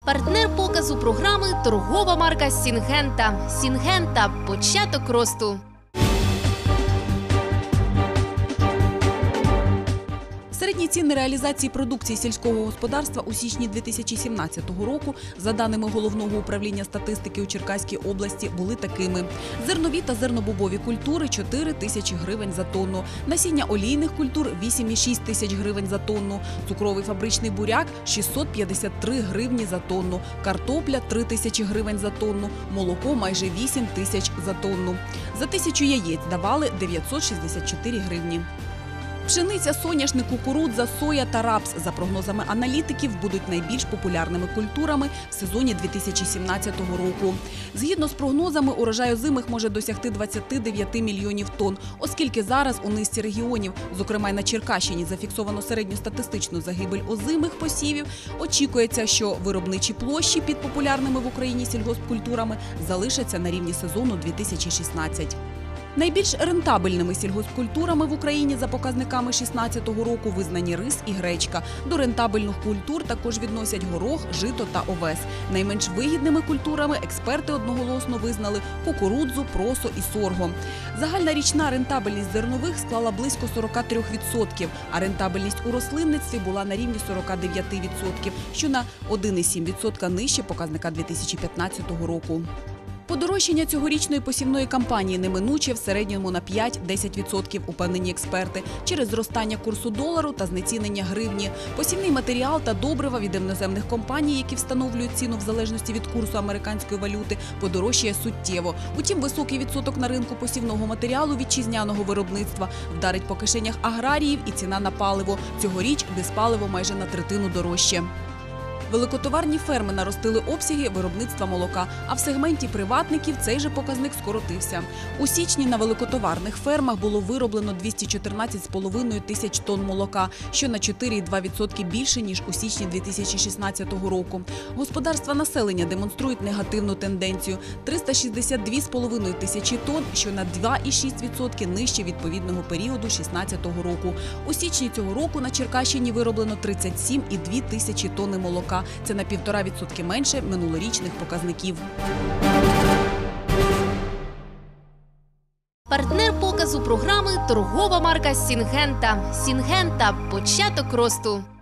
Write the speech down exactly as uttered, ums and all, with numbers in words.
Партнер показу програми – торгова марка «Сінгента». «Сінгента» – початок росту. Середні ціни реалізації продукції сільського господарства у січні дві тисячі сімнадцятого року, за даними Головного управління статистики у Черкаській області, були такими. Зернові та зернобобові культури – чотири тисячі гривень за тонну, насіння олійних культур – вісім і шість тисяч гривень за тонну, цукровий фабричний буряк – шістсот п'ятдесят три гривні за тонну, картопля – три тисячі гривень за тонну, молоко – майже вісім тисяч за тонну. За тисячу яєць давали дев'ятсот шістдесят чотири гривні. Пшениця, соняшник, кукурудза, соя та рапс, за прогнозами аналітиків, будуть найбільш популярними культурами в сезоні дві тисячі сімнадцятого року. Згідно з прогнозами, урожай озимих може досягти двадцяти дев'яти мільйонів тонн, оскільки зараз у низці регіонів, зокрема й на Черкащині, зафіксовано середньостатистичну загибель озимих посівів. Очікується, що виробничі площі під популярними в Україні сільгоспкультурами залишаться на рівні сезону дві тисячі шістнадцятого. Найбільш рентабельними сільгоспкультурами в Україні за показниками шістнадцятого року визнані рис і гречка. До рентабельних культур також відносять горох, жито та овес. Найменш вигідними культурами експерти одноголосно визнали кукурудзу, просо і сорго. Загальна річна рентабельність зернових склала близько сорока трьох відсотків, а рентабельність у рослинництві була на рівні сорока дев'яти відсотків, що на один і сім десятих відсотка нижче показника дві тисячі п'ятнадцятого року. Подорожчання цьогорічної посівної кампанії неминуче в середньому на п'ять - десять відсотків, упевнені експерти, через зростання курсу долару та знецінення гривні. Посівний матеріал та добрива від іноземних компаній, які встановлюють ціну в залежності від курсу американської валюти, подорожчає суттєво. Утім, високий відсоток на ринку посівного матеріалу вітчизняного виробництва вдарить по кишенях аграріїв і ціна на паливо. Цьогоріч диспаливо майже на третину дорожче. Великотоварні ферми наростили обсяги виробництва молока, а в сегменті приватників цей же показник скоротився. У січні на великотоварних фермах було вироблено двісті чотирнадцять з половиною тисяч тонн молока, що на чотири і дві десятих відсотка більше, ніж у січні дві тисячі шістнадцятого року. Господарства населення демонструють негативну тенденцію – триста шістдесят дві з половиною тисячі тонн, що на два і шість десятих відсотка нижче відповідного періоду шістнадцятого року. У січні цього року на Черкащині вироблено тридцять сім і дві тисячі тонни молока. Це на півтора відсотки менше минулорічних показників. Партнер показу програми – торгова марка «Сінгента». «Сінгента» – початок росту.